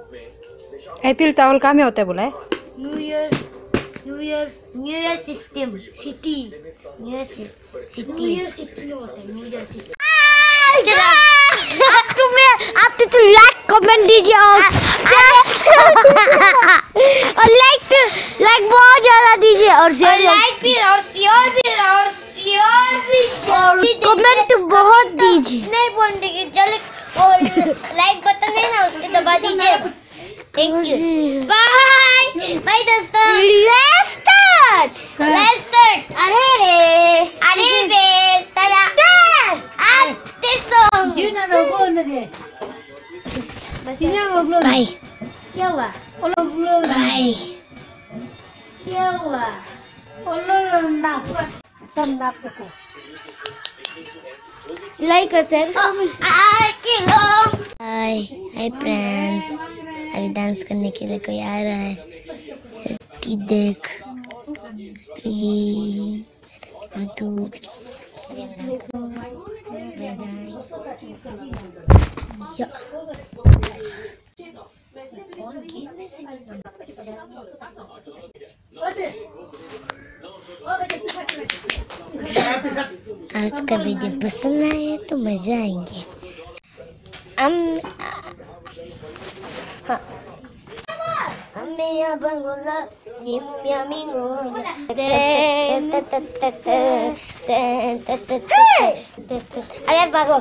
IPL towel कहाँ में होता है बोला है? New year system city new year city में होता है न्यू ईयर सिटी। चलो आप तो लाइक कमेंट दीजिए और लाइक बहुत ज्यादा दीजिए और लाइक भी और शेयर भी कमेंट बहुत दीजिए। नहीं बोलने की जल्दी और लाइक बटन है ना उससे दबा दीजिए। थैंक यू बाय बाय दोस्तों। लेट्स स्टार्ट अरे बे सारा आते सॉन्ग जीना लोगो लगे भाई क्या हुआ भाई क्या हुआ लाइक और शेयर हाय फ्रेंड्स। अभी डांस करने के लिए कोई आ रहा है कि देख आज का वीडियो पसंद आए तो मजा आएंगे। अरे भागो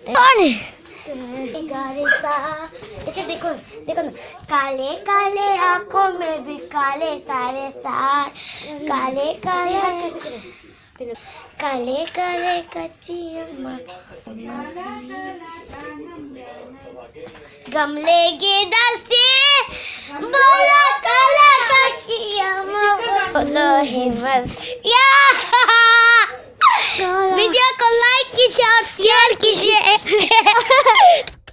ऐसे देखो देखो ना। काले काले आंखों में भी काले सारे सार काले काले काले काले कच्ची गमले के दसे बोलो काला कचिया बोलो हिम्मत या वीडियो को लाइक कीजिए और शेयर कीजिए।